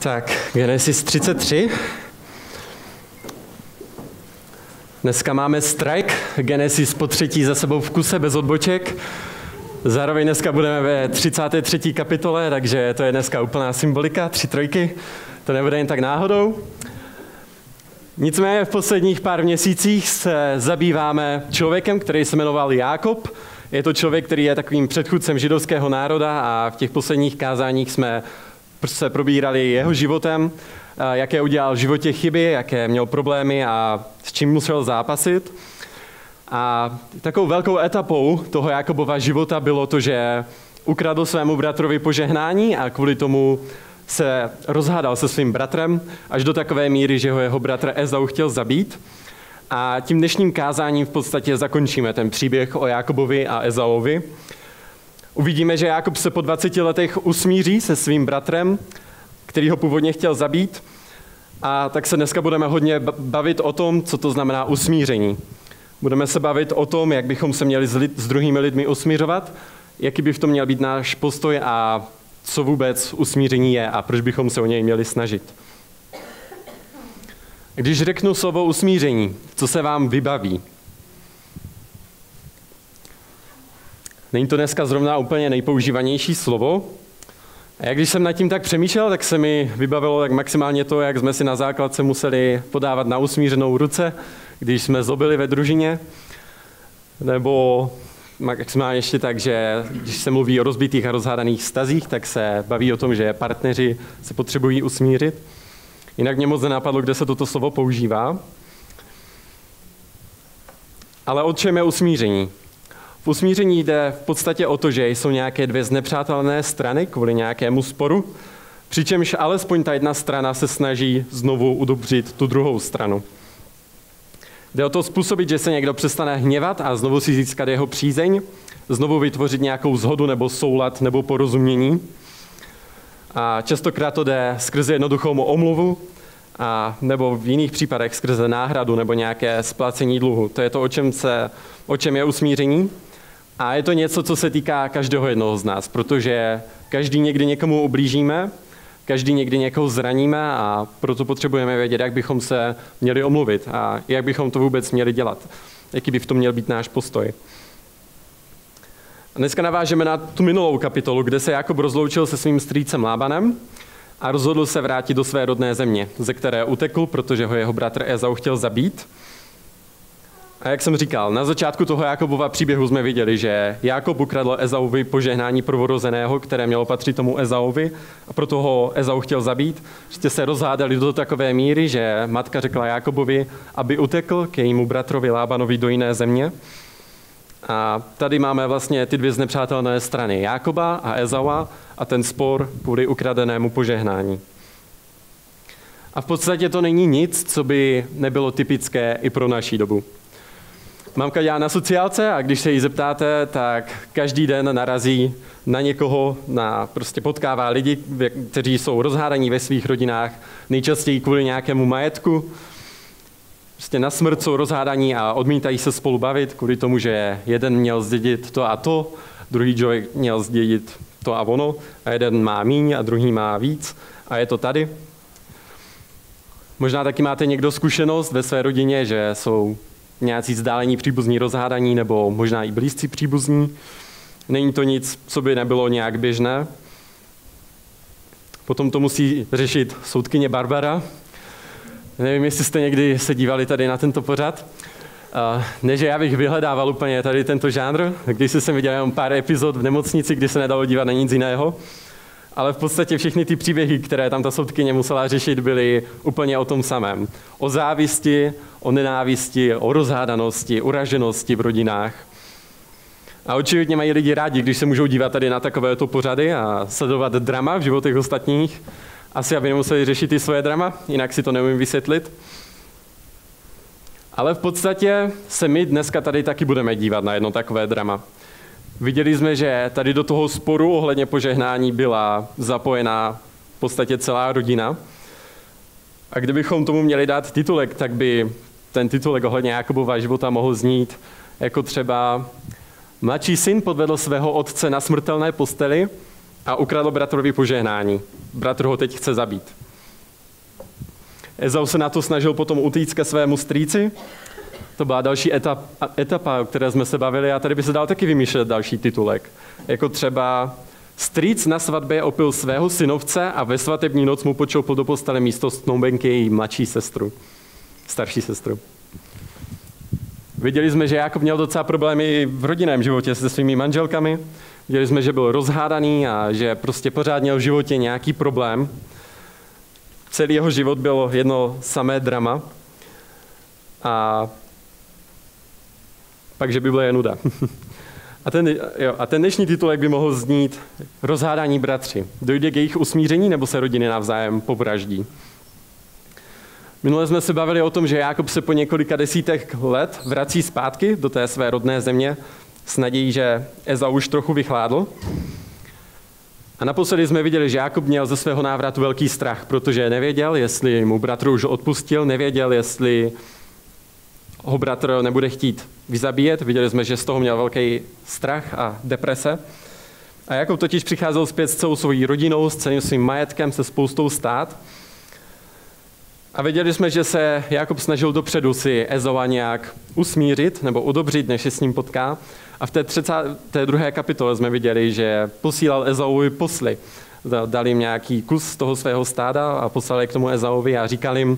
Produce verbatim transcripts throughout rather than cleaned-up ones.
Tak, Genesis třicet tři. Dneska máme strike, Genesis po třetí za sebou v kuse, bez odboček. Zároveň dneska budeme ve třicáté třetí kapitole, takže to je dneska úplná symbolika, tři trojky. To nebude jen tak náhodou. Nicméně v posledních pár měsících se zabýváme člověkem, který se jmenoval Jákob. Je to člověk, který je takovým předchůdcem židovského národa a v těch posledních kázáních jsme se probírali jeho životem, jaké udělal v životě chyby, jaké měl problémy a s čím musel zápasit. A takovou velkou etapou toho Jákobova života bylo to, že ukradl svému bratrovi požehnání a kvůli tomu se rozhádal se svým bratrem až do takové míry, že ho jeho bratr Ezau chtěl zabít. A tím dnešním kázáním v podstatě zakončíme ten příběh o Jákobovi a Ezauovi. Uvidíme, že Jákob se po dvaceti letech usmíří se svým bratrem, který ho původně chtěl zabít. A tak se dneska budeme hodně bavit o tom, co to znamená usmíření. Budeme se bavit o tom, jak bychom se měli s, lid, s druhými lidmi usmířovat, jaký by v tom měl být náš postoj a co vůbec usmíření je a proč bychom se o něj měli snažit. Když řeknu slovo usmíření, co se vám vybaví? Není to dneska zrovna úplně nejpoužívanější slovo. A jak když jsem nad tím tak přemýšlel, tak se mi vybavilo tak maximálně to, jak jsme si na základce museli podávat na usmířenou ruce, když jsme zlobili ve družině. Nebo maximálně ještě tak, že když se mluví o rozbitých a rozhádaných vztazích, tak se baví o tom, že partneři se potřebují usmířit. Jinak mě moc nenapadlo, kde se toto slovo používá. Ale o čem je usmíření? V usmíření jde v podstatě o to, že jsou nějaké dvě znepřátelné strany kvůli nějakému sporu, přičemž alespoň ta jedna strana se snaží znovu udobřit tu druhou stranu. Jde o to způsobit, že se někdo přestane hněvat a znovu si získat jeho přízeň, znovu vytvořit nějakou shodu nebo soulad nebo porozumění. A častokrát to jde skrze jednoduchou omluvu, a nebo v jiných případech skrze náhradu nebo nějaké splacení dluhu. To je to, o čem, se, o čem je usmíření. A je to něco, co se týká každého jednoho z nás, protože každý někdy někomu ublížíme, každý někdy někoho zraníme a proto potřebujeme vědět, jak bychom se měli omluvit a jak bychom to vůbec měli dělat. Jaký by v tom měl být náš postoj. A dneska navážeme na tu minulou kapitolu, kde se Jákob rozloučil se svým strýcem Lábanem a rozhodl se vrátit do své rodné země, ze které utekl, protože ho jeho bratr Ezau chtěl zabít. A jak jsem říkal, na začátku toho Jákobova příběhu jsme viděli, že Jákob ukradl Ezauvi požehnání prvorozeného, které mělo patřit tomu Ezauvi, a proto ho Ezau chtěl zabít. Prostě se rozhádali do takové míry, že matka řekla Jákobovi, aby utekl k jejímu bratrovi Lábanovi do jiné země. A tady máme vlastně ty dvě znepřátelné strany, Jákoba a Ezaua, a ten spor kvůli ukradenému požehnání. A v podstatě to není nic, co by nebylo typické i pro naší dobu. Mamka dělá na sociálce a když se jí zeptáte, tak každý den narazí na někoho, na, prostě potkává lidi, kteří jsou rozhádaní ve svých rodinách, nejčastěji kvůli nějakému majetku. Prostě na smrt jsou rozhádaní a odmítají se spolu bavit kvůli tomu, že jeden měl zdědit to a to, druhý člověk měl zdědit to a ono, a jeden má míň a druhý má víc a je to tady. Možná taky máte někdo zkušenost ve své rodině, že jsou nějací vzdálení příbuzní rozhádaní nebo možná i blízcí příbuzní. Není to nic, co by nebylo nějak běžné. Potom to musí řešit soudkyně Barbara. Nevím, jestli jste někdy se dívali tady na tento pořad. Ne, že já bych vyhledával úplně tady tento žánr, když jsem viděl jenom pár epizod v nemocnici, kdy se nedalo dívat na nic jiného. Ale v podstatě všechny ty příběhy, které tam ta soudkyně musela řešit, byly úplně o tom samém. O závisti, o nenávisti, o rozhádanosti, uraženosti v rodinách. A očividně mají lidi rádi, když se můžou dívat tady na takovéto pořady a sledovat drama v životech ostatních. Asi aby nemuseli řešit i svoje drama, jinak si to neumím vysvětlit. Ale v podstatě se my dneska tady taky budeme dívat na jedno takové drama. Viděli jsme, že tady do toho sporu ohledně požehnání byla zapojená v podstatě celá rodina. A kdybychom tomu měli dát titulek, tak by ten titulek ohledně Jákobova života mohl znít jako třeba mladší syn podvedl svého otce na smrtelné posteli a ukradl bratrovi požehnání. Bratr ho teď chce zabít. Ezau se na to snažil potom utíct ke svému strýci. To byla další etapa, etapa, o které jsme se bavili, a tady by se dal taky vymýšlet další titulek. Jako třeba strýc na svatbě opil svého synovce a ve svatební noc mu počoupil do postele místo snoubenky její mladší sestru, starší sestru. Viděli jsme, že Jákob měl docela problémy v rodinném životě se svými manželkami. Viděli jsme, že byl rozhádaný a že prostě pořád měl v životě nějaký problém. Celý jeho život bylo jedno samé drama. A pak, že Bible je nuda. A ten, jo, a ten dnešní titulek by mohl znít Rozhádání bratři. Dojde k jejich usmíření, nebo se rodiny navzájem povraždí? Minule jsme se bavili o tom, že Jákob se po několika desítek let vrací zpátky do té své rodné země s nadějí, že Ezau už trochu vychládl. A naposledy jsme viděli, že Jákob měl ze svého návratu velký strach, protože nevěděl, jestli mu bratr už odpustil, nevěděl, jestli ho bratr nebude chtít vyzabíjet. Viděli jsme, že z toho měl velký strach a deprese. A Jákob totiž přicházel zpět s celou svou rodinou, s celým svým majetkem, se spoustou stát. A viděli jsme, že se Jákob snažil dopředu si Ezaua nějak usmířit nebo udobřit, než se s ním potká. A v té třicáté druhé kapitole jsme viděli, že posílal Ezauvi posly. Dal jim nějaký kus z toho svého stáda a poslal je k tomu Ezauvi a říkal jim,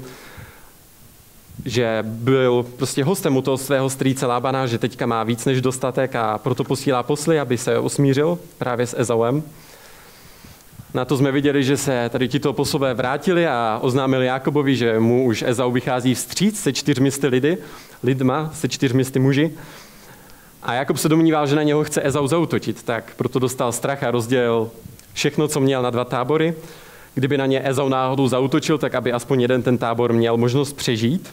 že byl prostě hostem u toho svého strýce Lábana, že teďka má víc než dostatek a proto posílá posly, aby se usmířil právě s Ezauem. Na to jsme viděli, že se tady tito poslové vrátili a oznámili Jákobovi, že mu už Ezau vychází vstříc se čtyřmi sty lidy, lidma, se čtyřmi sty muži. A Jákob se domníval, že na něho chce Ezau zaútočit, tak proto dostal strach a rozdělil všechno, co měl, na dva tábory. Kdyby na ně Ezau náhodou zaútočil, tak aby aspoň jeden ten tábor měl možnost přežít.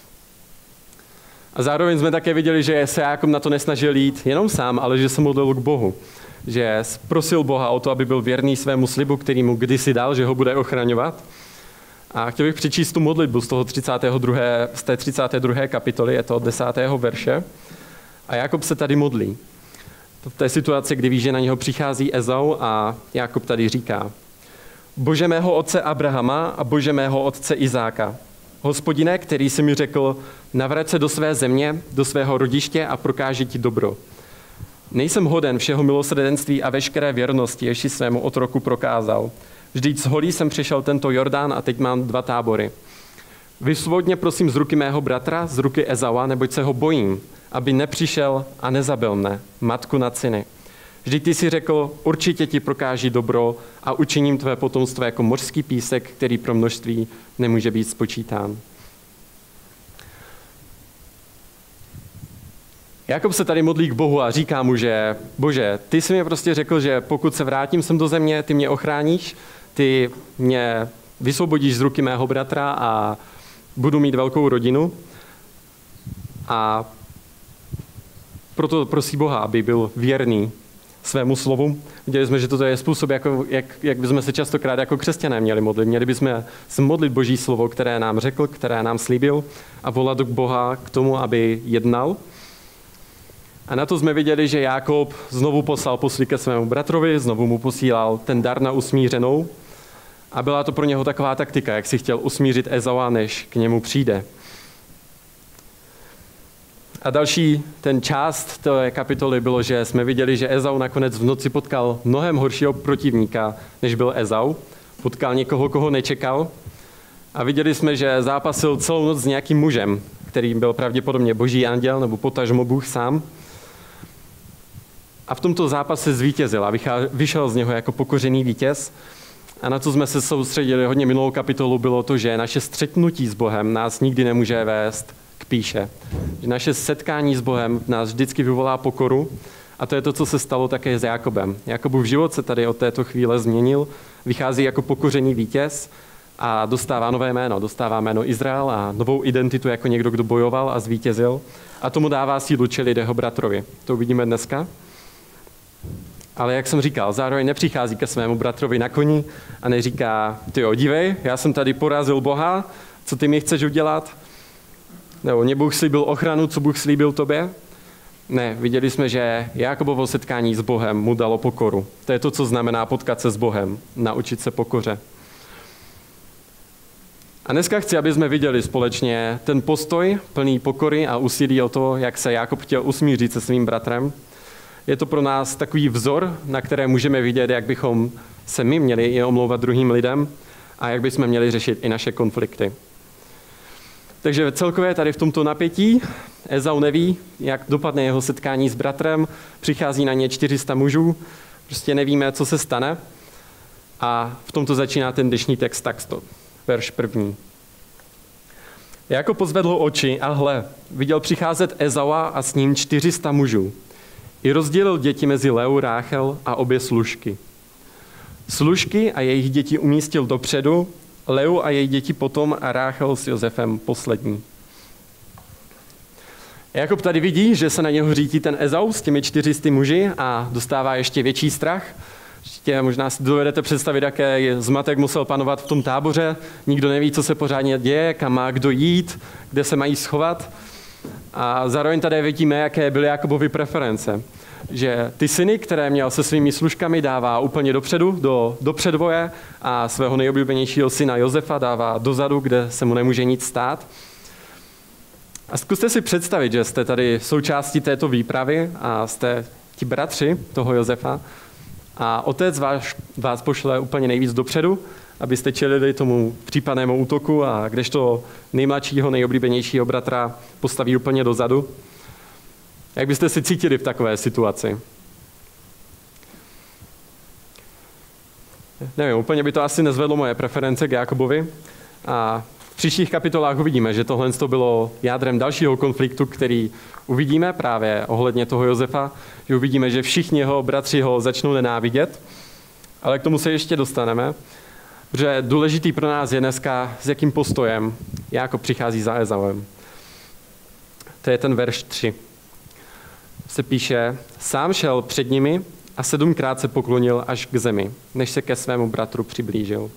A zároveň jsme také viděli, že se Jákob na to nesnažil jít jenom sám, ale že se modlil k Bohu. Že prosil Boha o to, aby byl věrný svému slibu, který mu kdysi dal, že ho bude ochraňovat. A chtěl bych přečíst tu modlitbu z, toho třicátého druhého, z té třicáté druhé kapitoly, je to od desátého verše. A Jákob se tady modlí. V té situaci, kdy ví, že na něho přichází Ezau a Jákob tady říká: Bože mého otce Abrahama a Bože mého otce Izáka, Hospodine, který jsi mi řekl, navrať se do své země, do svého rodiště a prokáži ti dobro. Nejsem hoden všeho milosrdenství a veškeré věrnosti, jež svému otroku prokázal. Vždyť z holí jsem přešel tento Jordán a teď mám dva tábory. Vysvobodně prosím z ruky mého bratra, z ruky Ezaua, neboť se ho bojím, aby nepřišel a nezabil mne, matku nad syny. Vždyť ty si řekl, určitě ti prokáží dobro a učiním tvé potomstvo jako mořský písek, který pro množství nemůže být spočítán. Jákob se tady modlí k Bohu a říká mu, že Bože, ty jsi mi prostě řekl, že pokud se vrátím sem do země, ty mě ochráníš, ty mě vysvobodíš z ruky mého bratra a budu mít velkou rodinu. A proto prosí Boha, aby byl věrný svému slovu. Viděli jsme, že toto je způsob, jako, jak, jak bychom se častokrát jako křesťané měli modlit. Měli bychom se modlit Boží slovo, které nám řekl, které nám slíbil, a volat k Boha k tomu, aby jednal. A na to jsme viděli, že Jákob znovu poslal posly ke svému bratrovi, znovu mu posílal ten dar na usmířenou. A byla to pro něho taková taktika, jak si chtěl usmířit Ezaua, než k němu přijde. A další ten část té kapitoly bylo, že jsme viděli, že Ezau nakonec v noci potkal mnohem horšího protivníka, než byl Ezau. Potkal někoho, koho nečekal. A viděli jsme, že zápasil celou noc s nějakým mužem, který byl pravděpodobně boží anděl nebo potažmo Bůh sám. A v tomto zápase zvítězil a vyšel z něho jako pokořený vítěz. A na co jsme se soustředili hodně minulou kapitolu, bylo to, že naše střetnutí s Bohem nás nikdy nemůže vést k pýše. Že naše setkání s Bohem nás vždycky vyvolá pokoru a to je to, co se stalo také s Jákobem. Jákobův život se tady od této chvíle změnil, vychází jako pokořený vítěz a dostává nové jméno. Dostává jméno Izrael a novou identitu jako někdo, kdo bojoval a zvítězil. A tomu dává sílu čelit jeho bratrovi. To uvidíme dneska. Ale jak jsem říkal, zároveň nepřichází ke svému bratrovi na koni a neříká, tyjo, dívej, já jsem tady porazil Boha, co ty mi chceš udělat? Nebo mě Bůh slíbil ochranu, co Bůh slíbil tobě? Ne, viděli jsme, že Jákobovo setkání s Bohem mu dalo pokoru. To je to, co znamená potkat se s Bohem, naučit se pokoře. A dneska chci, aby jsme viděli společně ten postoj plný pokory a úsilí o to, jak se Jákob chtěl usmířit se svým bratrem. Je to pro nás takový vzor, na které můžeme vidět, jak bychom se my měli i omlouvat druhým lidem a jak bychom měli řešit i naše konflikty. Takže celkově tady v tomto napětí Ezau neví, jak dopadne jeho setkání s bratrem, přichází na ně čtyři sta mužů, prostě nevíme, co se stane. A v tomto začíná ten dnešní text takto, verš první. Jákob pozvedl oči a hle, viděl přicházet Ezaua a s ním čtyři sta mužů. I rozdělil děti mezi Leu, Ráchel a obě služky. Služky a jejich děti umístil dopředu, Leu a její děti potom a Ráchel s Josefem poslední. Jakob tady vidí, že se na něho řítí ten Ezau s těmi čtyřisty muži a dostává ještě větší strach. Ještě možná si dovedete představit, jaký zmatek musel panovat v tom táboře. Nikdo neví, co se pořádně děje, kam má kdo jít, kde se mají schovat. A zároveň tady vidíme, jaké byly Jakobovy preference. Že ty syny, které měl se svými služkami, dává úplně dopředu, do, do předvoje a svého nejoblíbenějšího syna Josefa dává dozadu, kde se mu nemůže nic stát. A zkuste si představit, že jste tady součástí této výpravy a jste ti bratři toho Josefa a otec vás, vás pošle úplně nejvíc dopředu, abyste čelili tomu případnému útoku a kdežto nejmladšího, nejoblíbenějšího bratra postaví úplně dozadu. Jak byste si cítili v takové situaci? Nevím, úplně by to asi nezvedlo moje preference k Jakobovi. A v příštích kapitolách uvidíme, že tohle bylo jádrem dalšího konfliktu, který uvidíme právě ohledně toho Josefa, že uvidíme, že všichni jeho bratři ho začnou nenávidět, ale k tomu se ještě dostaneme, protože důležitý pro nás je dneska, s jakým postojem Jákob přichází za Ezauem. To je ten verš tři. Se píše, sám šel před nimi a sedmkrát se poklonil až k zemi, než se ke svému bratru přiblížil.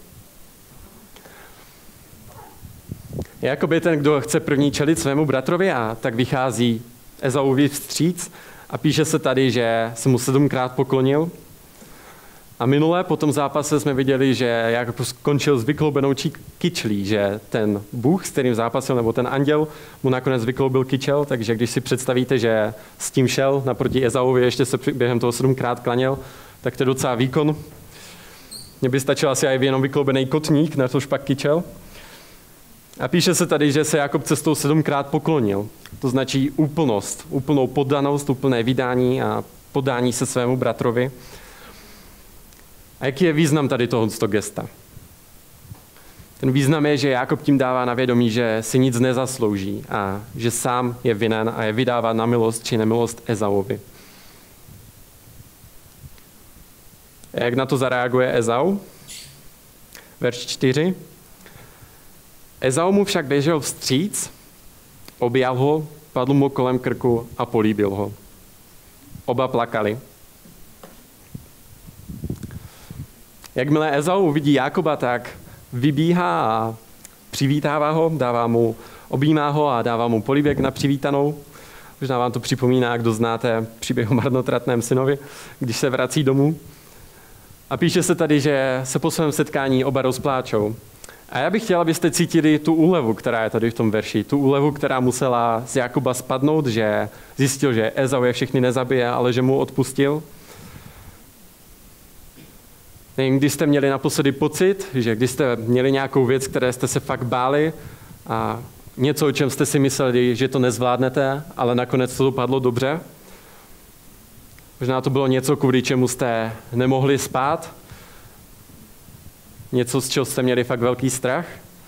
Jákob je ten, kdo chce první čelit svému bratrovi a tak vychází Ezauvi vstříc a píše se tady, že se mu sedmkrát poklonil. A minule po tom zápase jsme viděli, že Jákob skončil s vykloubenou kyčlí, že ten Bůh, s kterým zápasil, nebo ten anděl, mu nakonec vykloubil kyčel, takže když si představíte, že s tím šel naproti Ezauvi, ještě se během toho sedmkrát klaněl, tak to je docela výkon. Mně by stačil asi i jenom vykloubený kotník, na tož pak kyčel. A píše se tady, že se Jákob cestou sedmkrát poklonil. To značí úplnost, úplnou poddanost, úplné vydání a podání se svému bratrovi. A jaký je význam tady tohoto gesta? Ten význam je, že Jákob tím dává na vědomí, že si nic nezaslouží a že sám je vinen a je vydává na milost či nemilost Ezauovi. A jak na to zareaguje Ezau? Verš čtyři. Ezau mu však běžel vstříc, objal ho, padl mu kolem krku a políbil ho. Oba plakali. Jakmile Ezau uvidí Jákoba, tak vybíhá a přivítává ho, dává mu, objímá ho a dává mu políbek na přivítanou. Možná vám to připomíná, kdo znáte příběh o marnotratném synovi, když se vrací domů. A píše se tady, že se po svém setkání oba rozpláčou. A já bych chtěla, abyste cítili tu úlevu, která je tady v tom verši. Tu úlevu, která musela z Jákoba spadnout, že zjistil, že Ezau je všechny nezabije, ale že mu odpustil. Nevím, když jste měli naposledy pocit, že když jste měli nějakou věc, které jste se fakt báli a něco, o čem jste si mysleli, že to nezvládnete, ale nakonec to dopadlo dobře. Možná to bylo něco, kvůli čemu jste nemohli spát. Něco, z čeho jste měli fakt velký strach.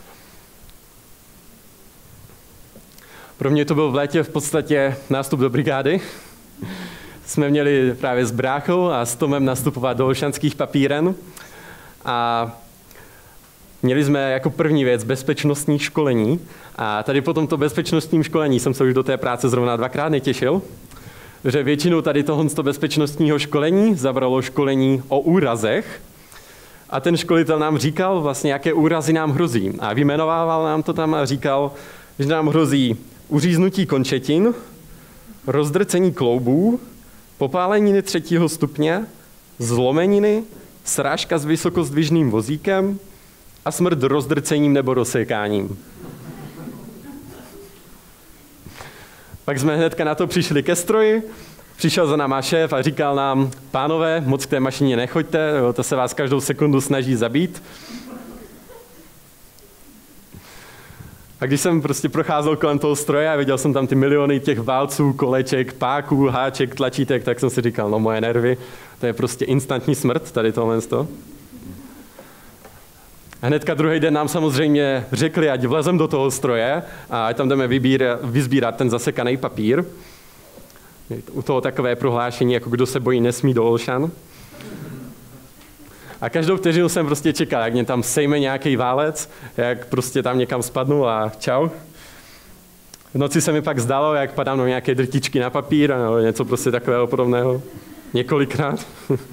Pro mě to byl v létě v podstatě nástup do brigády. Jsme měli právě s bráchou a s Tomem nastupovat do Olšanských papíren. A měli jsme jako první věc bezpečnostní školení. A tady po tomto bezpečnostním školení jsem se už do té práce zrovna dvakrát netěšil, že většinu tady tohoto bezpečnostního školení zabralo školení o úrazech. A ten školitel nám říkal vlastně, jaké úrazy nám hrozí. A vyjmenovával nám to tam a říkal, že nám hrozí uříznutí končetin, rozdrcení kloubů, popáleniny třetího stupně, zlomeniny, srážka s vysokozdvižným vozíkem, a smrt rozdrcením nebo rozsékáním. Pak jsme hnedka na to přišli ke stroji, přišel za náma šéf a říkal nám, pánové, moc k té mašině nechoďte, to se vás každou sekundu snaží zabít. A když jsem prostě procházel kolem toho stroje a viděl jsem tam ty miliony těch válců, koleček, páků, háček, tlačítek, tak jsem si říkal, no moje nervy, to je prostě instantní smrt, tady tohle z toho. A hnedka druhý den nám samozřejmě řekli, ať vlezem do toho stroje a ať tam jdeme vybírat, vyzbírat ten zasekaný papír. U toho takové prohlášení, jako kdo se bojí, nesmí do Olšan. A každou vteřinu jsem prostě čekal, jak mě tam sejme nějaký válec, jak prostě tam někam spadnu a čau. V noci se mi pak zdalo, jak padám do nějaké drtičky na papír nebo něco prostě takového podobného. Několikrát.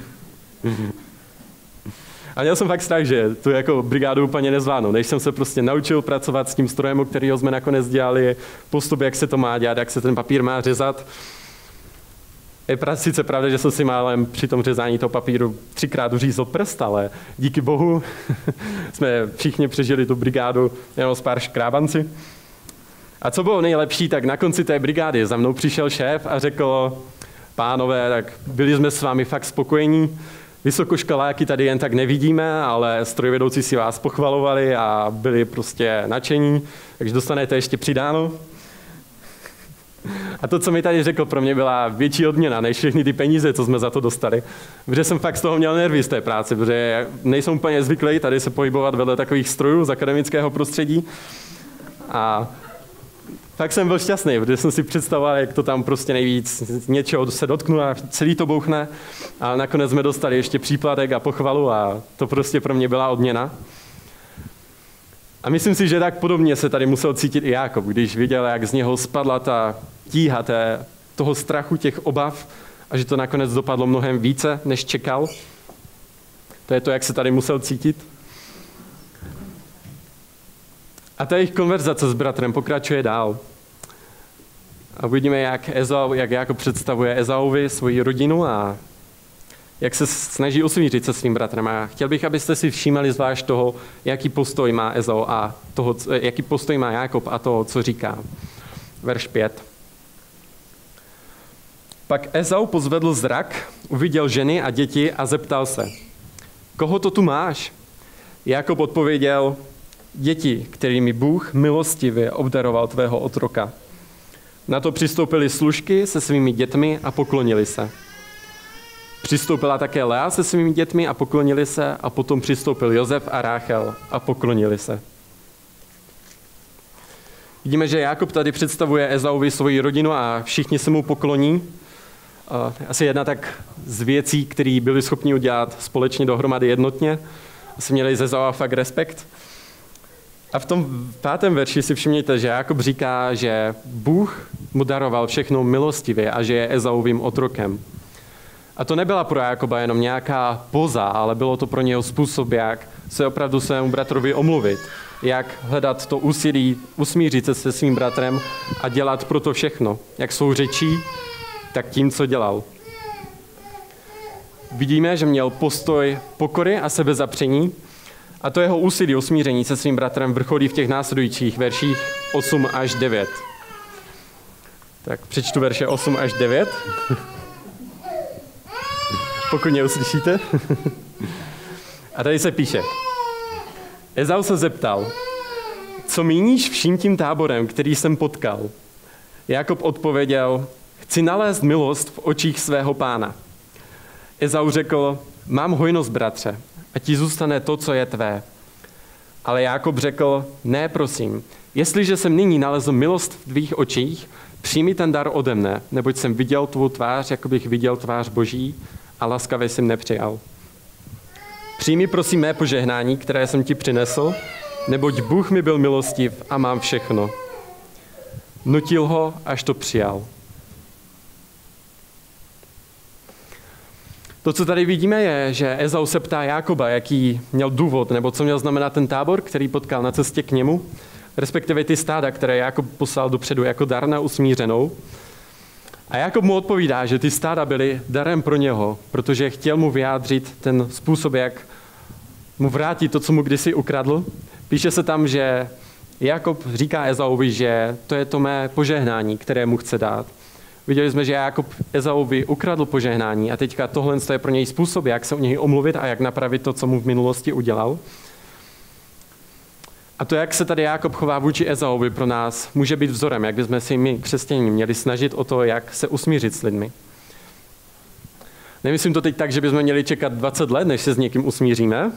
A měl jsem fakt strach, že tu jako brigádu úplně nezvládnu. Než jsem se prostě naučil pracovat s tím strojem, kterýho jsme nakonec dělali, postup, jak se to má dělat, jak se ten papír má řezat. Je sice pravda, že jsem si málem při tom řezání toho papíru třikrát uřízl prst, ale díky bohu jsme všichni přežili tu brigádu jenom s pár škrábanci. A co bylo nejlepší, tak na konci té brigády za mnou přišel šéf a řekl, pánové, tak byli jsme s vámi fakt spokojení, vysokoškoláky tady jen tak nevidíme, ale strojvedoucí si vás pochvalovali a byli prostě nadšení, takže dostanete ještě přidáno. A to, co mi tady řekl, pro mě byla větší odměna než všechny ty peníze, co jsme za to dostali. Protože jsem fakt z toho měl nervy z té práce, protože nejsem úplně zvyklý tady se pohybovat vedle takových strojů z akademického prostředí. A fakt jsem byl šťastný, protože jsem si představoval, jak to tam prostě nejvíc něčeho se dotknu a celý to bouchne. A nakonec jsme dostali ještě příplatek a pochvalu a to prostě pro mě byla odměna. A myslím si, že tak podobně se tady musel cítit i Jákob, když viděl, jak z něho spadla ta tíha té, toho strachu, těch obav a že to nakonec dopadlo mnohem více, než čekal. To je to, jak se tady musel cítit. A ta jejich konverzace s bratrem pokračuje dál. A uvidíme, jak, Ezau, jak Jákob představuje Ezauvi svoji rodinu a jak se snaží usmířit se svým bratrem. A chtěl bych, abyste si všímali zvlášť toho, jaký postoj má Ezau a toho, jaký postoj má Jákob a toho, co říká. Verš pět. Pak Ezau pozvedl zrak, uviděl ženy a děti a zeptal se, koho to tu máš? Jákob odpověděl, děti, kterými Bůh milostivě obdaroval tvého otroka. Na to přistoupili služky se svými dětmi a poklonili se. Přistoupila také Lea se svými dětmi a poklonili se a potom přistoupil Josef a Ráchel a poklonili se. Vidíme, že Jákob tady představuje Ezauvi svoji rodinu a všichni se mu pokloní. Asi jedna tak z věcí, které byli schopni udělat společně dohromady jednotně. Asi měli ze Ezaua fakt respekt. A v tom pátém verši si všimněte, že Jákob říká, že Bůh mu daroval všechno milostivě a že je Ezauvým otrokem. A to nebyla pro Jákoba jenom nějaká poza, ale bylo to pro něho způsob, jak se opravdu svému bratrovi omluvit, jak hledat to úsilí, usmířit se se svým bratrem a dělat pro to všechno, jak svou řečí, tak tím, co dělal. Vidíme, že měl postoj pokory a sebezapření a to jeho úsilí usmíření se svým bratrem vrcholí v těch následujících verších osm až devět. Tak přečtu verše osm až devět. Pokud mě uslyšíte. A tady se píše. Ezau se zeptal, co míníš vším tím táborem, který jsem potkal? Jákob odpověděl, chci nalézt milost v očích svého pána. Ezau řekl, mám hojnost, bratře, a ti zůstane to, co je tvé. Ale Jákob řekl, ne, prosím, jestliže jsem nyní nalezl milost v tvých očích, přijmi ten dar ode mne, neboť jsem viděl tvou tvář, jako bych viděl tvář Boží, a laskavě jsem nepřijal. Přijmi prosím mé požehnání, které jsem ti přinesl, neboť Bůh mi byl milostiv a mám všechno. Nutil ho, až to přijal. To, co tady vidíme, je, že Ezau se ptá Jákoba, jaký měl důvod, nebo co měl znamenat ten tábor, který potkal na cestě k němu, respektive ty stáda, které Jákob poslal dopředu jako dar na usmířenou. A Jákob mu odpovídá, že ty stáda byly darem pro něho, protože chtěl mu vyjádřit ten způsob, jak mu vrátí to, co mu kdysi ukradl. Píše se tam, že Jakob říká Ezauvi, že to je to mé požehnání, které mu chce dát. Viděli jsme, že Jakob Ezauvi ukradl požehnání a teďka tohle je pro něj způsob, jak se u něj omluvit a jak napravit to, co mu v minulosti udělal. A to, jak se tady Jakob chová vůči Ezauvi, pro nás může být vzorem, jak bychom si my, křesťané, měli snažit o to, jak se usmířit s lidmi. Nemyslím to teď tak, že bychom měli čekat dvacet let, než se s někým usmíříme,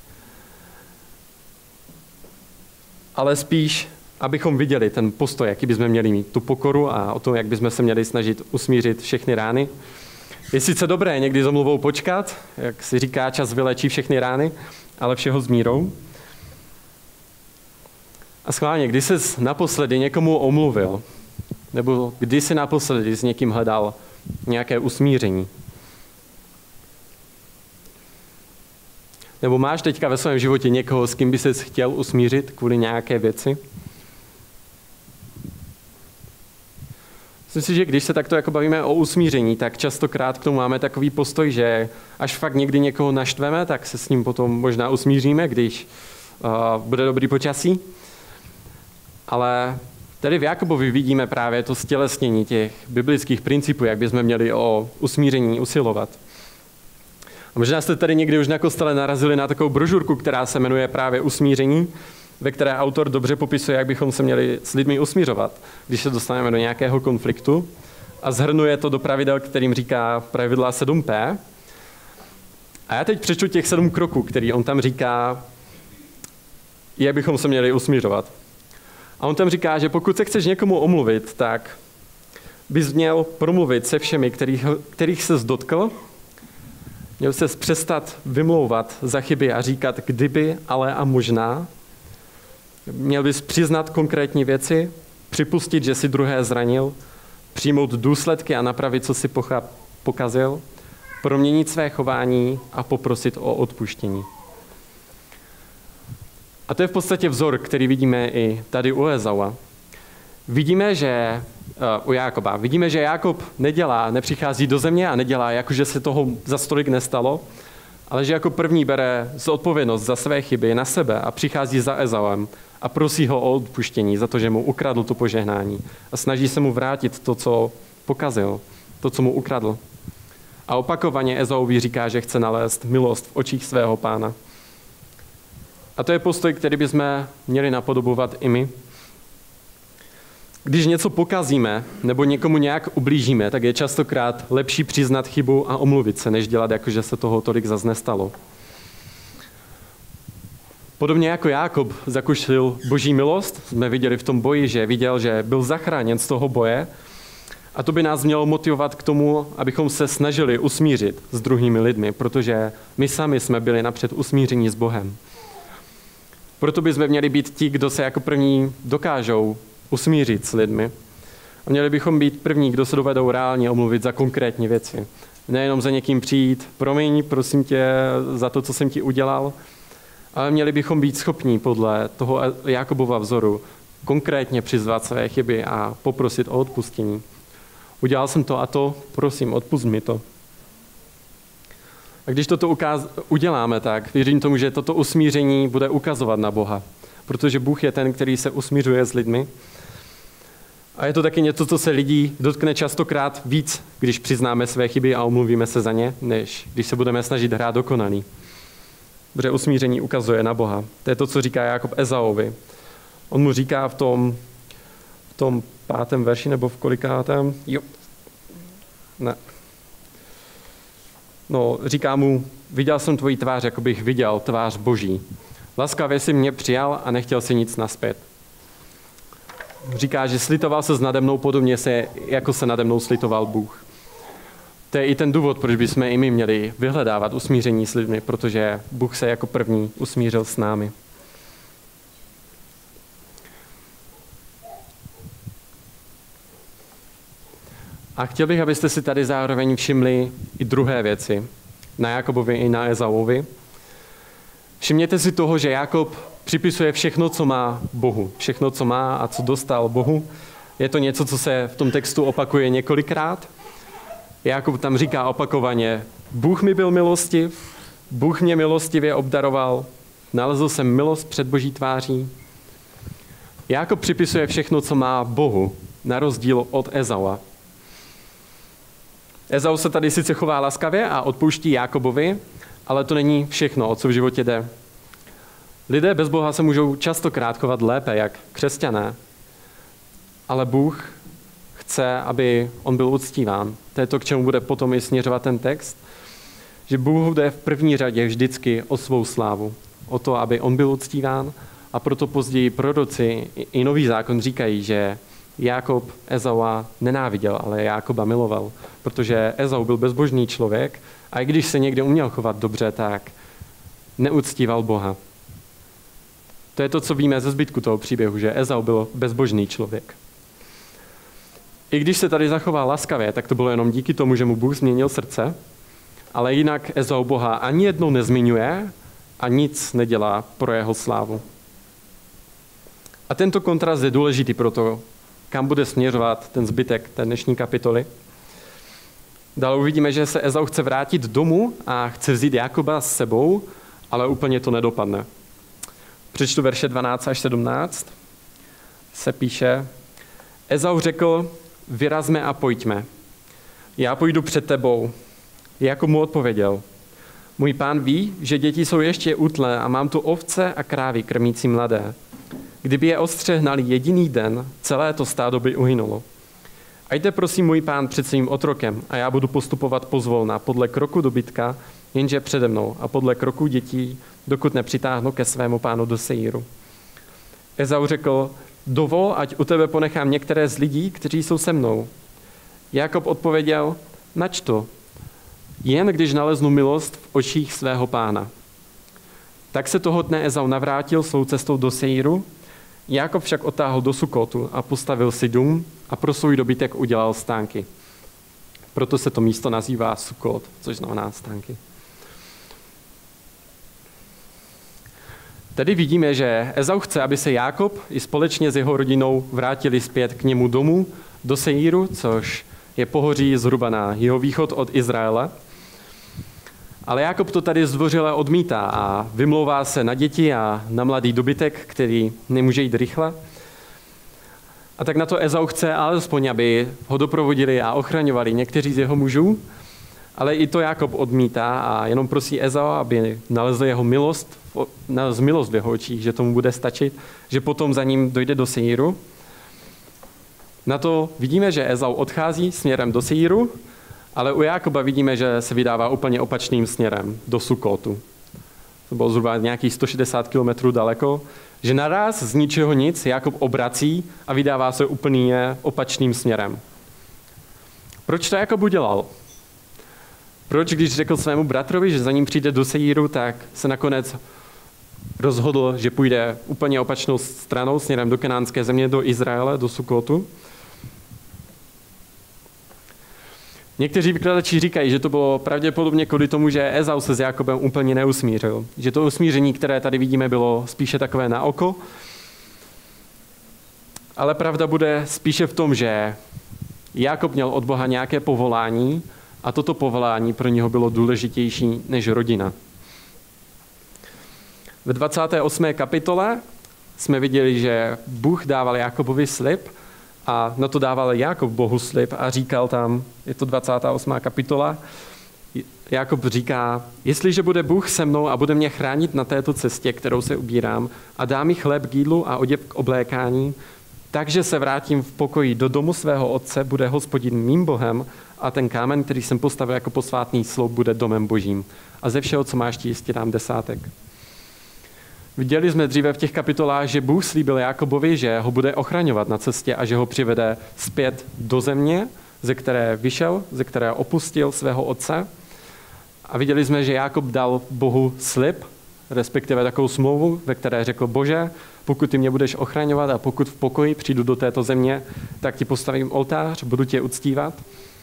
ale spíš, abychom viděli ten postoj, jaký bychom měli mít, tu pokoru a o tom, jak bychom se měli snažit usmířit všechny rány. Je sice dobré někdy s omluvou počkat, jak si říká, čas vylečí všechny rány, ale všeho s mírou. A schválně, kdy jsi naposledy někomu omluvil, nebo kdy jsi naposledy s někým hledal nějaké usmíření? Nebo máš teďka ve svém životě někoho, s kým by ses chtěl usmířit kvůli nějaké věci? Myslím si, že když se takto jako bavíme o usmíření, tak častokrát k tomu máme takový postoj, že až fakt někdy někoho naštveme, tak se s ním potom možná usmíříme, když uh, bude dobrý počasí. Ale tady v Jakobovi vidíme právě to stělesnění těch biblických principů, jak bychom měli o usmíření usilovat. A možná jste tady někdy už na kostele narazili na takovou brožurku, která se jmenuje právě Usmíření, ve které autor dobře popisuje, jak bychom se měli s lidmi usmířovat, když se dostaneme do nějakého konfliktu. A zhrnuje to do pravidel, kterým říká pravidla sedm P. A já teď přečtu těch sedm kroků, který on tam říká, jak bychom se měli usmířovat. A on tam říká, že pokud se chceš někomu omluvit, tak bys měl promluvit se všemi, kterých, kterých ses dotkl. Měl ses přestat vymlouvat za chyby a říkat kdyby, ale a možná. Měl bys přiznat konkrétní věci, připustit, že si druhé zranil, přijmout důsledky a napravit, co si pokazil, proměnit své chování a poprosit o odpuštění. A to je v podstatě vzor, který vidíme i tady u Ezaua. Vidíme, že uh, u Jákoba, vidíme, že Jákob nedělá, nepřichází do země a nedělá, jakože se toho za stolik nestalo, ale že jako první bere zodpovědnost za své chyby na sebe a přichází za Ezauem a prosí ho o odpuštění za to, že mu ukradl to požehnání a snaží se mu vrátit to, co pokazil, to, co mu ukradl. A opakovaně Ezauvi říká, že chce nalézt milost v očích svého pána. A to je postoj, který bychom měli napodobovat i my. Když něco pokazíme nebo někomu nějak ublížíme, tak je častokrát lepší přiznat chybu a omluvit se, než dělat, jako že se toho tolik zas nestalo. Podobně jako Jákob zakušil boží milost, jsme viděli v tom boji, že viděl, že byl zachráněn z toho boje, a to by nás mělo motivovat k tomu, abychom se snažili usmířit s druhými lidmi, protože my sami jsme byli napřed usmíření s Bohem. Proto bychom měli být ti, kdo se jako první dokážou usmířit s lidmi. A měli bychom být první, kdo se dovedou reálně omluvit za konkrétní věci. Nejenom za někým přijít, promiň, prosím tě, za to, co jsem ti udělal, ale měli bychom být schopní podle toho Jakobova vzoru konkrétně přizvat své chyby a poprosit o odpuštění. Udělal jsem to a to, prosím, odpusť mi to. A když toto ukáz- uděláme, tak věřím tomu, že toto usmíření bude ukazovat na Boha, protože Bůh je ten, který se usmířuje s lidmi. A je to taky něco, co se lidí dotkne častokrát víc, když přiznáme své chyby a omluvíme se za ně, než když se budeme snažit hrát dokonaný. Protože usmíření ukazuje na Boha. To je to, co říká Jákob Ezauvi. On mu říká v tom, v tom pátém verši, nebo v kolikátém? Jo. Ne. No, říká mu, viděl jsem tvoji tvář, jako bych viděl tvář Boží. Laskavě si mě přijal a nechtěl si nic nazpět. Říká, že slitoval se s nade mnou podobně, se, jako se nade mnou slitoval Bůh. To je i ten důvod, proč bychom i my měli vyhledávat usmíření s lidmi, protože Bůh se jako první usmířil s námi. A chtěl bych, abyste si tady zároveň všimli i druhé věci, na Jakobovi i na Ezauovi. Všimněte si toho, že Jakob připisuje všechno, co má Bohu. Všechno, co má a co dostal Bohu. Je to něco, co se v tom textu opakuje několikrát. Jakub tam říká opakovaně, Bůh mi byl milostiv, Bůh mě milostivě obdaroval, nalezl jsem milost před Boží tváří. Jákob připisuje všechno, co má Bohu, na rozdíl od Ezaua. Ezau se tady sice chová laskavě a odpouští Jákobovi, ale to není všechno, o co v životě jde. Lidé bez Boha se můžou častokrát chovat lépe, jak křesťané, ale Bůh chce, aby on byl uctíván. To je to, k čemu bude potom i směřovat ten text, že Bůh jde v první řadě vždycky o svou slávu, o to, aby on byl uctíván, a proto později proroci i Nový zákon říkají, že Jákob Ezaua nenáviděl, ale Jákoba miloval, protože Ezau byl bezbožný člověk a i když se někde uměl chovat dobře, tak neuctíval Boha. To je to, co víme ze zbytku toho příběhu, že Ezau byl bezbožný člověk. I když se tady zachoval laskavě, tak to bylo jenom díky tomu, že mu Bůh změnil srdce, ale jinak Ezau Boha ani jednou nezmiňuje a nic nedělá pro jeho slávu. A tento kontrast je důležitý pro to, kam bude směřovat ten zbytek té dnešní kapitoly. Dále uvidíme, že se Ezau chce vrátit domů a chce vzít Jákoba s sebou, ale úplně to nedopadne. Přečtu verše dvanáct až sedmnáct. Se píše: Ezau řekl, vyrazme a pojďme. Já půjdu před tebou. Jákob mu odpověděl: můj pán ví, že děti jsou ještě útlé a mám tu ovce a krávy krmící mladé. Kdyby je ostřehnali jediný den, celé to stádo by uhynulo. A jde prosím můj pán před svým otrokem a já budu postupovat pozvolna podle kroku dobytka, jenže přede mnou, a podle kroku dětí, dokud nepřitáhnu ke svému pánu do Seiru. Ezau řekl: dovol, ať u tebe ponechám některé z lidí, kteří jsou se mnou. Jákob odpověděl: nač to, jen když naleznu milost v očích svého pána. Tak se toho dne Ezau navrátil svou cestou do Seiru. Jákob však otáhl do Sukotu a postavil si dům a pro svůj dobytek udělal stánky. Proto se to místo nazývá Sukot, což znamená stánky. Tady vidíme, že Ezau chce, aby se Jákob i společně s jeho rodinou vrátili zpět k němu domů do Seiru, což je pohoří zhruba na jihovýchod od Izraele. Ale Jákob to tady zdvořile odmítá a vymlouvá se na děti a na mladý dobytek, který nemůže jít rychle. A tak na to Ezau chce alespoň, aby ho doprovodili a ochraňovali někteří z jeho mužů, ale i to Jákob odmítá a jenom prosí Ezau, aby nalezl jeho milost, nalezl milost v jeho očích, že tomu bude stačit, že potom za ním dojde do Seiru. Na to vidíme, že Ezau odchází směrem do Seiru, ale u Jákoba vidíme, že se vydává úplně opačným směrem, do Sukotu. To bylo zhruba nějakých sto šedesát kilometrů daleko, že naraz z ničeho nic Jákob obrací a vydává se úplně opačným směrem. Proč to Jákob udělal? Proč, když řekl svému bratrovi, že za ním přijde do Seiru, tak se nakonec rozhodl, že půjde úplně opačnou stranou směrem do kanánské země, do Izraele, do Sukotu? Někteří vykladači říkají, že to bylo pravděpodobně kvůli tomu, že Ezau se s Jákobem úplně neusmířil. Že to usmíření, které tady vidíme, bylo spíše takové na oko. Ale pravda bude spíše v tom, že Jákob měl od Boha nějaké povolání a toto povolání pro něho bylo důležitější než rodina. Ve dvacáté osmé kapitole jsme viděli, že Bůh dával Jákobovi slib, a na to dával Jákob Bohu slib a říkal tam, je to dvacátá osmá kapitola, Jákob říká: jestliže bude Bůh se mnou a bude mě chránit na této cestě, kterou se ubírám, a dá mi chléb k jídlu a oděv k oblékání, takže se vrátím v pokoji do domu svého otce, bude Hospodin mým Bohem a ten kámen, který jsem postavil jako posvátný sloup, bude domem Božím. A ze všeho, co máš, ti jistě dám desátek. Viděli jsme dříve v těch kapitolách, že Bůh slíbil Jákobovi, že ho bude ochraňovat na cestě a že ho přivede zpět do země, ze které vyšel, ze které opustil svého otce. A viděli jsme, že Jákob dal Bohu slib, respektive takovou smlouvu, ve které řekl: Bože, pokud ty mě budeš ochraňovat a pokud v pokoji přijdu do této země, tak ti postavím oltář, budu tě uctívat.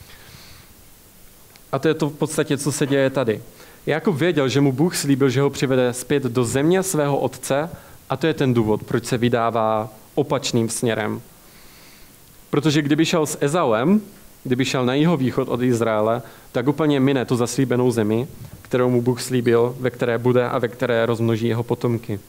A to je to v podstatě, co se děje tady. Jákob věděl, že mu Bůh slíbil, že ho přivede zpět do země svého otce, a to je ten důvod, proč se vydává opačným směrem. Protože kdyby šel s Ezauem, kdyby šel na jihovýchod od Izraele, tak úplně mine tu zaslíbenou zemi, kterou mu Bůh slíbil, ve které bude a ve které rozmnoží jeho potomky.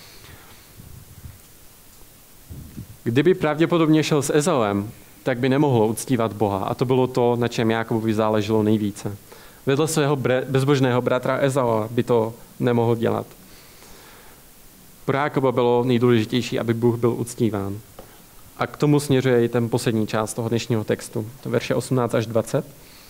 Kdyby pravděpodobně šel s Ezauem, tak by nemohlo uctívat Boha. A to bylo to, na čem Jákobovi záleželo nejvíce. Vedle svého bezbožného bratra Ezaua by to nemohl dělat. Pro Jákoba bylo nejdůležitější, aby Bůh byl uctíván. A k tomu směřuje i ten poslední část toho dnešního textu. To verše osmnáct až dvacet.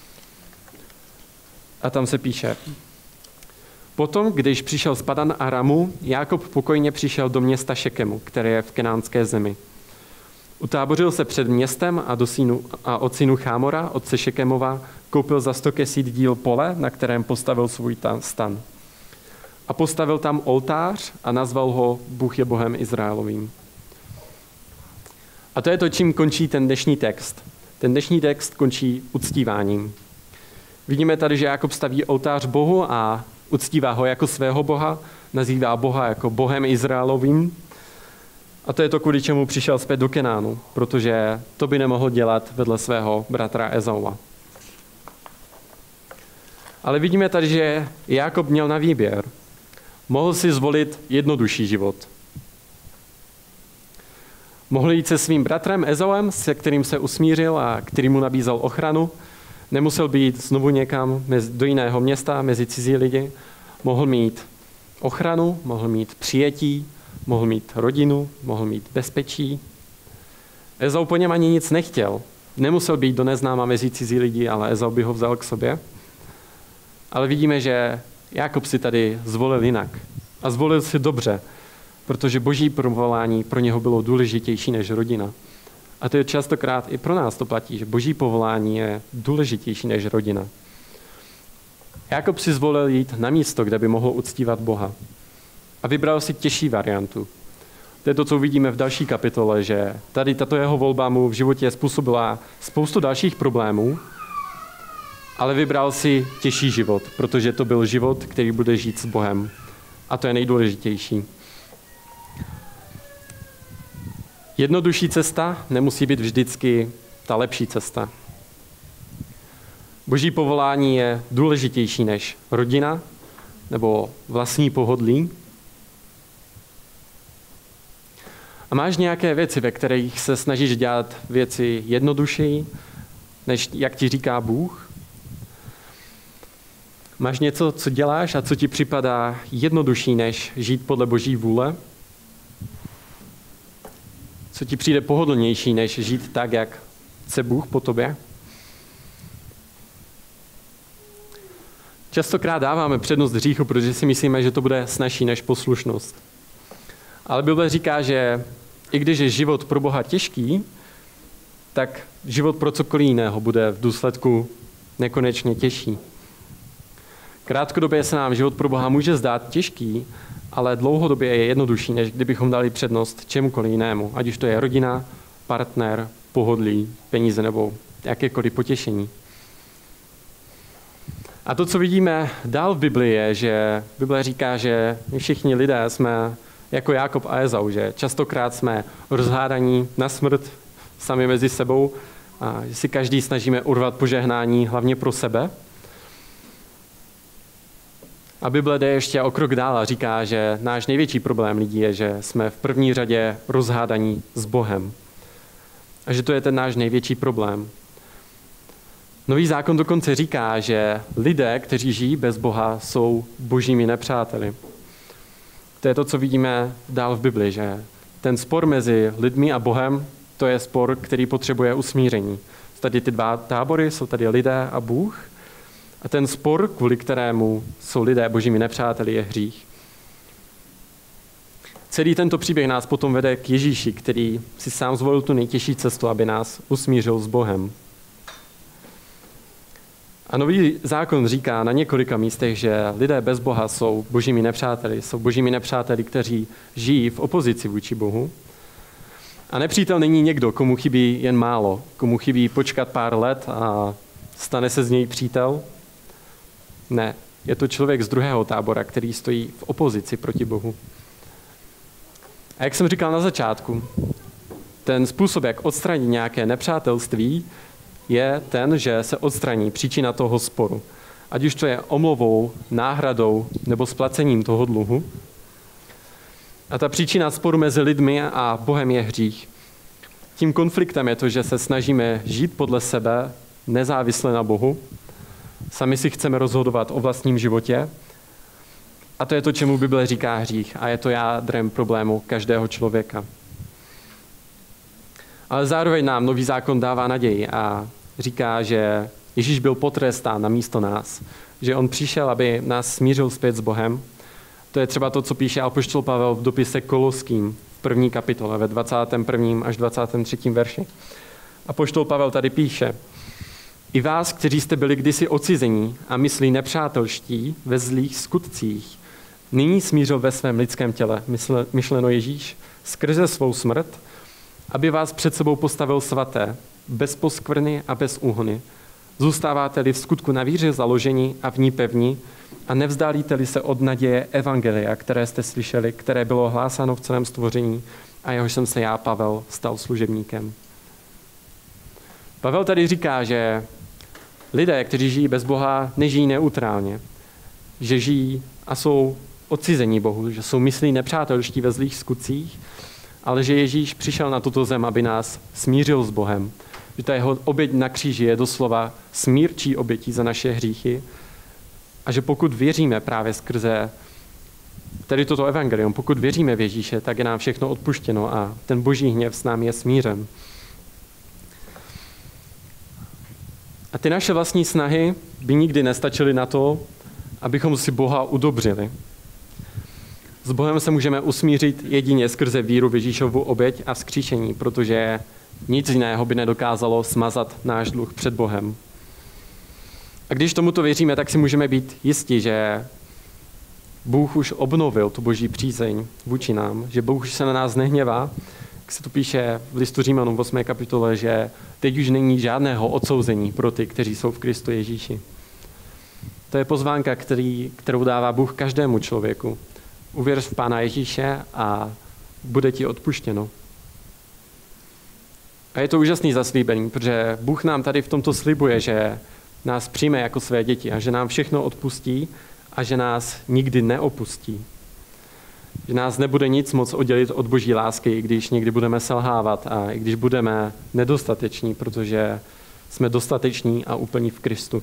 A tam se píše: Potom, když přišel z Padan Aramu, Jákob pokojně přišel do města Šekemu, které je v kenánské zemi. Utábořil se před městem a, do synu, a od synu Chámora, otce Šekemova, koupil za sto kesít díl pole, na kterém postavil svůj stan. A postavil tam oltář a nazval ho Bůh je Bohem Izraelovým. A to je to, čím končí ten dnešní text. Ten dnešní text končí uctíváním. Vidíme tady, že Jákob staví oltář Bohu a uctívá ho jako svého Boha, nazývá Boha jako Bohem Izraelovým. A to je to, kvůli čemu přišel zpět do Kenánu, protože to by nemohl dělat vedle svého bratra Ezaua. Ale vidíme tady, že Jákob měl na výběr. Mohl si zvolit jednodušší život. Mohl jít se svým bratrem Ezauem, se kterým se usmířil a který mu nabízel ochranu. Nemusel být znovu někam do jiného města, mezi cizí lidi. Mohl mít ochranu, mohl mít přijetí, mohl mít rodinu, mohl mít bezpečí. Ezau po něm ani nic nechtěl. Nemusel být do neznáma mezi cizí lidi, ale Ezau by ho vzal k sobě. Ale vidíme, že Jákob si tady zvolil jinak. A zvolil si dobře, protože boží povolání pro něho bylo důležitější než rodina. A to je častokrát i pro nás to platí, že boží povolání je důležitější než rodina. Jákob si zvolil jít na místo, kde by mohl uctívat Boha. A vybral si těžší variantu. To je to, co uvidíme v další kapitole, že tady tato jeho volba mu v životě způsobila spoustu dalších problémů, ale vybral si těžší život, protože to byl život, který bude žít s Bohem. A to je nejdůležitější. Jednodušší cesta nemusí být vždycky ta lepší cesta. Boží povolání je důležitější než rodina nebo vlastní pohodlí. A máš nějaké věci, ve kterých se snažíš dělat věci jednodušeji, než jak ti říká Bůh? Máš něco, co děláš a co ti připadá jednodušší, než žít podle Boží vůle? Co ti přijde pohodlnější, než žít tak, jak chce Bůh po tobě? Častokrát dáváme přednost hříchu, protože si myslíme, že to bude snazší než poslušnost. Ale Bible říká, že i když je život pro Boha těžký, tak život pro cokoliv jiného bude v důsledku nekonečně těžší. Krátkodobě se nám život pro Boha může zdát těžký, ale dlouhodobě je jednodušší, než kdybychom dali přednost čemukoliv jinému, ať už to je rodina, partner, pohodlí, peníze nebo jakékoliv potěšení. A to, co vidíme dál v Biblii, je, že Bible říká, že my všichni lidé jsme jako Jákob a Ezau, že častokrát jsme rozhádaní na smrt sami mezi sebou a že si každý snažíme urvat požehnání hlavně pro sebe. A Bible jde ještě o krok dál a říká, že náš největší problém lidí je, že jsme v první řadě rozhádaní s Bohem. A že to je ten náš největší problém. Nový zákon dokonce říká, že lidé, kteří žijí bez Boha, jsou božími nepřáteli. To je to, co vidíme dál v Bibli, že ten spor mezi lidmi a Bohem, to je spor, který potřebuje usmíření. Tady ty dva tábory, jsou tady lidé a Bůh. A ten spor, kvůli kterému jsou lidé božími nepřáteli, je hřích. Celý tento příběh nás potom vede k Ježíši, který si sám zvolil tu nejtěžší cestu, aby nás usmířil s Bohem. A nový zákon říká na několika místech, že lidé bez Boha jsou božími nepřáteli. Jsou božími nepřáteli, kteří žijí v opozici vůči Bohu. A nepřítel není někdo, komu chybí jen málo, komu chybí počkat pár let a stane se z něj přítel. Ne, je to člověk z druhého tábora, který stojí v opozici proti Bohu. A jak jsem říkal na začátku, ten způsob, jak odstranit nějaké nepřátelství, je ten, že se odstraní příčina toho sporu. ať už to je omluvou, náhradou nebo splacením toho dluhu. A ta příčina sporu mezi lidmi a Bohem je hřích. Tím konfliktem je to, že se snažíme žít podle sebe, nezávisle na Bohu. Sami si chceme rozhodovat o vlastním životě. A to je to, čemu Bible říká hřích. A je to jádrem problému každého člověka. Ale zároveň nám nový zákon dává naději a říká, že Ježíš byl potrestán na místo nás. Že on přišel, aby nás smířil zpět s Bohem. To je třeba to, co píše apoštol Pavel v dopise Koloským v první kapitole ve dvacátém prvním až dvacátém třetím verši. Apoštol Pavel tady píše: I vás, kteří jste byli kdysi odcizení a myslí nepřátelští ve zlých skutcích, nyní smířil ve svém lidském těle, myšleno Ježíš, skrze svou smrt, aby vás před sebou postavil svaté, bez poskvrny a bez úhony. Zůstáváte-li v skutku na víře založení a v ní pevní a nevzdálíte-li se od naděje evangelia, které jste slyšeli, které bylo hlásáno v celém stvoření a jehož jsem se já, Pavel, stal služebníkem. Pavel tady říká, že lidé, kteří žijí bez Boha, nežijí neutrálně, že žijí a jsou odcizení Bohu, že jsou myslí nepřátelští ve zlých skutcích, ale že Ježíš přišel na tuto zem, aby nás smířil s Bohem. Že ta jeho oběť na kříži je doslova smírčí obětí za naše hříchy a že pokud věříme právě skrze tedy toto evangelium, pokud věříme v Ježíše, tak je nám všechno odpuštěno a ten boží hněv s námi je smířen. A ty naše vlastní snahy by nikdy nestačily na to, abychom si Boha udobřili. S Bohem se můžeme usmířit jedině skrze víru v Ježíšovu oběť a vzkříšení, protože nic jiného by nedokázalo smazat náš dluh před Bohem. A když tomuto věříme, tak si můžeme být jistí, že Bůh už obnovil tu boží přízeň vůči nám, že Bůh už se na nás nehněvá. Jak se tu píše v listu Římanům v osmé kapitole, že teď už není žádného odsouzení pro ty, kteří jsou v Kristu Ježíši. To je pozvánka, který, kterou dává Bůh každému člověku. Uvěř v Pána Ježíše a bude ti odpuštěno. A je to úžasný zaslíbení, protože Bůh nám tady v tomto slibuje, že nás přijme jako své děti a že nám všechno odpustí a že nás nikdy neopustí. Že nás nebude nic moc oddělit od boží lásky, i když někdy budeme selhávat a i když budeme nedostateční, protože jsme dostateční a úplní v Kristu.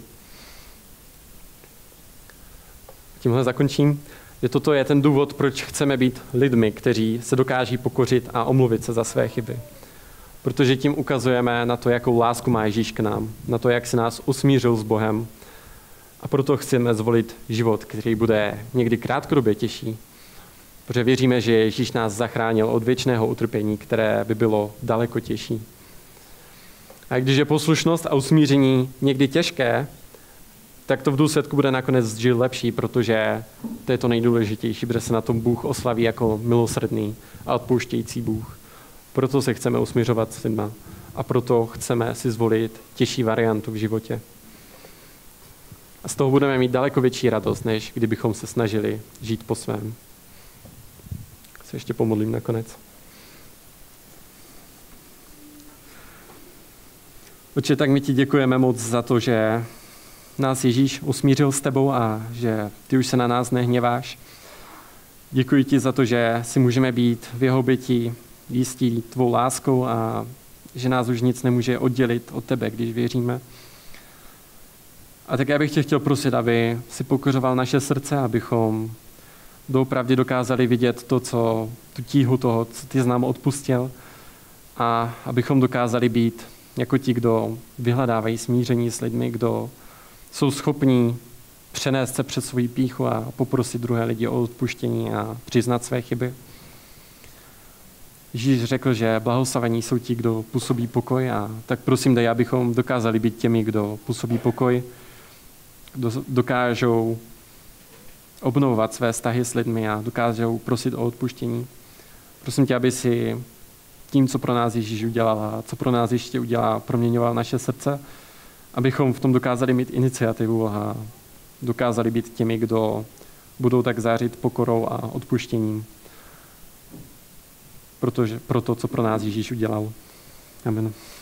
Tímhle zakončím, že toto je ten důvod, proč chceme být lidmi, kteří se dokáží pokořit a omluvit se za své chyby. Protože tím ukazujeme na to, jakou lásku má Ježíš k nám, na to, jak se nás usmířil s Bohem. A proto chceme zvolit život, který bude někdy krátkodobě těžší. Protože věříme, že Ježíš nás zachránil od věčného utrpení, které by bylo daleko těžší. A když je poslušnost a usmíření někdy těžké, tak to v důsledku bude nakonec žít lepší, protože to je to nejdůležitější, protože se na tom Bůh oslaví jako milosrdný a odpouštějící Bůh. Proto se chceme usmířovat s lidma a proto chceme si zvolit těžší variantu v životě. A z toho budeme mít daleko větší radost, než kdybychom se snažili žít po svém. Se ještě pomodlím nakonec. Otče, tak my ti děkujeme moc za to, že nás Ježíš usmířil s tebou a že ty už se na nás nehněváš. Děkuji ti za to, že si můžeme být v jeho oběti jistí tvou láskou a že nás už nic nemůže oddělit od tebe, když věříme. A tak já bych tě chtěl prosit, aby si pokořoval naše srdce, abychom doopravdy dokázali vidět to, co, tu tíhu toho, co ty jsi nám odpustil a abychom dokázali být jako ti, kdo vyhledávají smíření s lidmi, kdo jsou schopní přenést se před svoji pýchu a poprosit druhé lidi o odpuštění a přiznat své chyby. Ježíš řekl, že blahoslavení jsou ti, kdo působí pokoj a tak prosím, dej, abychom dokázali být těmi, kdo působí pokoj, kdo dokážou obnovovat své vztahy s lidmi a dokážou prosit o odpuštění. Prosím tě, aby si tím, co pro nás Ježíš udělal a co pro nás ještě udělá, proměňoval naše srdce, abychom v tom dokázali mít iniciativu a dokázali být těmi, kdo budou tak zářit pokorou a odpuštěním. Protože, pro to, co pro nás Ježíš udělal. Amen.